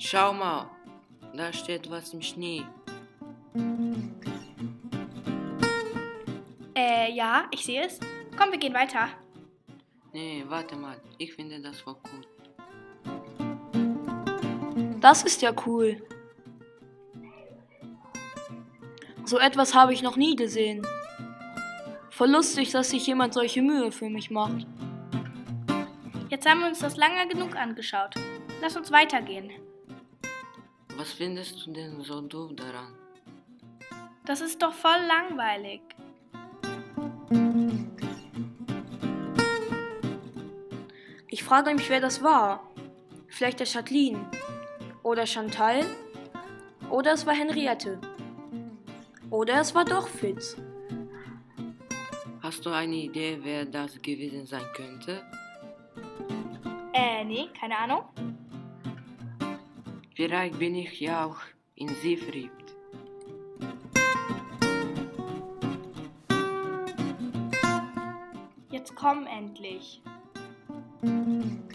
Schau mal, da steht was im Schnee. Ja, ich sehe es. Komm, wir gehen weiter. Nee, warte mal, ich finde das voll cool. Das ist ja cool. So etwas habe ich noch nie gesehen. Voll lustig, dass sich jemand solche Mühe für mich macht. Jetzt haben wir uns das lange genug angeschaut. Lass uns weitergehen. Was findest du denn so doof daran? Das ist doch voll langweilig. Ich frage mich, wer das war. Vielleicht der Jacqueline. Oder Chantal. Oder es war Henriette. Oder es war doch Fitz. Hast du eine Idee, wer das gewesen sein könnte? Nee, keine Ahnung. Vielleicht bin ich ja auch in sie verliebt. Jetzt komm endlich.